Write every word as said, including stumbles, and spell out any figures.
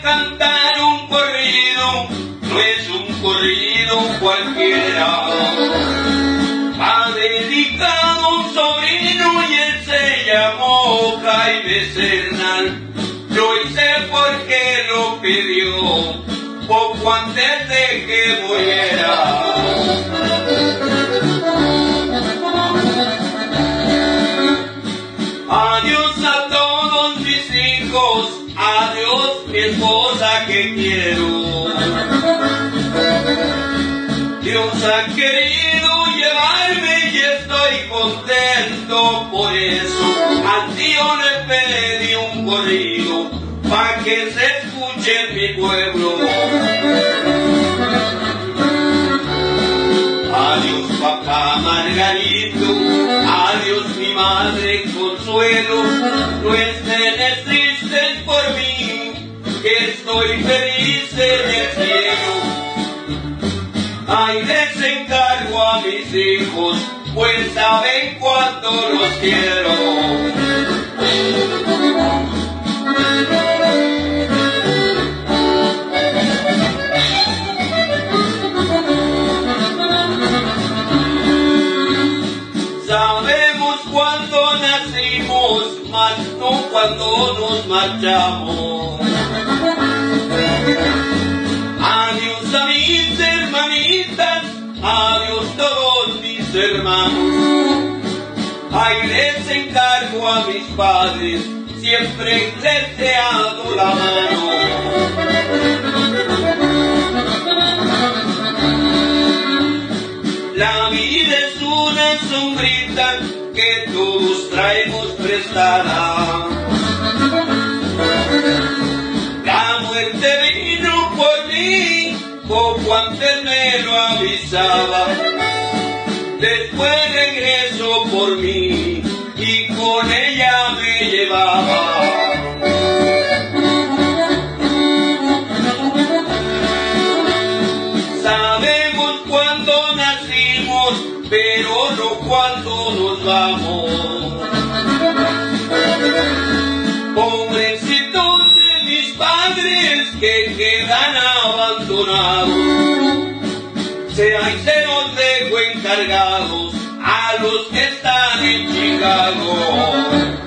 cantar un corrido, no es un corrido cualquiera. Ha dedicado a un sobrino y él se llamó Jaime Cernal. Lo hice porque lo pidió poco antes de que muriera. Adiós a todos mis hijos, adiós mi esposa que quiero. Dios ha querido llevarme y estoy contento por eso. Al tío le pedí un corrido pa' que se escuche en mi pueblo. Adiós papá Margarito, adiós mi madre Consuelo, no estén tristes por mí, que estoy feliz en el cielo. Ay, les encargo a mis hijos, pues saben cuánto los quiero. Sabemos cuándo nacimos, mas no cuando nos marchamos. Adiós a mis hermanitas, adiós todos mis hermanos. Ay, les encargo a mis padres, siempre les he dado la mano. La vida es una sombrita que todos traemos prestada. La muerte vino por mí, poco antes me lo avisaba. Después regresó por mí y con ella me llevaba. Sabemos cuándo nacimos, pero no cuándo nos vamos. Pobrecitos de mis padres que quedan abandonados. Ahí se los dejo encargados a los que están en Chicago.